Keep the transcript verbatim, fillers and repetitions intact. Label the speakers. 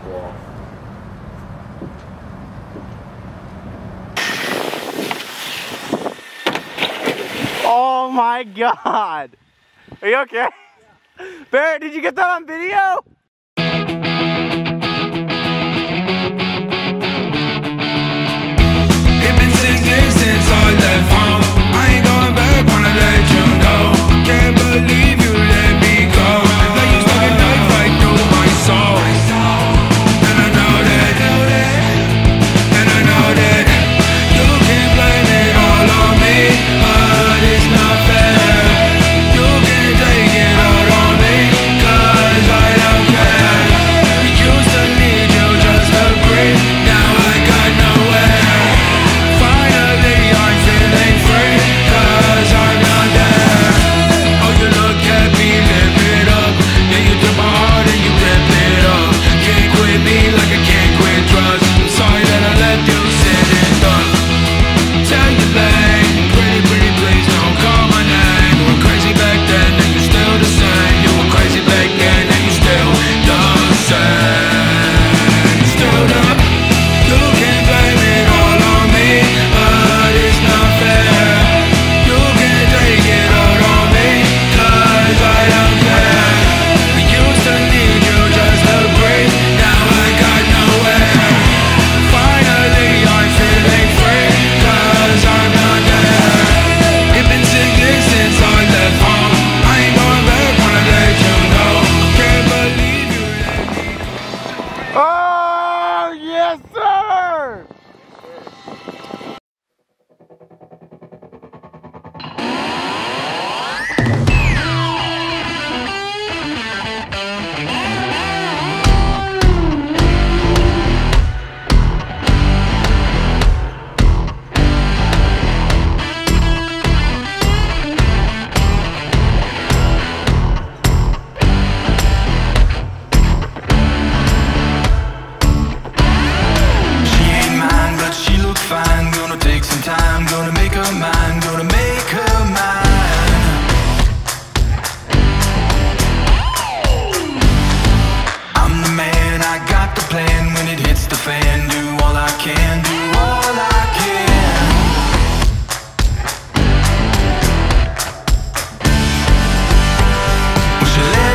Speaker 1: cool. Oh my God! Are you okay? Barrett, did you get that on video?
Speaker 2: It's been six years since I left home. I ain't going back, wanna let you know. Can't believe you let me go. Now you stuck a knife right through my soul. And I know that, and I know that you can blame it all on me, but it's not fair. You can take it out on me, cause I don't care. Used to need you just to breathe, now I got nowhere. Finally I'm feeling free, cause I'm not there. Oh, you look at me, lift it up. Yeah, you took my heart and you ripped it up. Can't quit me like I can't quit drugs. I'm sorry that I left you sitting stuck. Tell your leg, pretty, pretty please don't call my name. You were crazy back then and you're still the same. You were crazy back then and you're still the same. Still the, you can blame it all on me, but it's not fair. You can take it out on me, cause I don't care. I used to need you just to breathe, now I got nowhere. Finally I'm feeling free, cause I'm not there. It's been six years since I left home. I ain't going back, wanna let you know. Can't believe you let me go.
Speaker 1: Oh, yes, sir!
Speaker 2: She ain't mine, but she look fine. Gonna take some time, gonna make her mine, gonna make her mine. I'm the man, I got the plan. When it hits the fan, do all I can, do all I can. Well, she let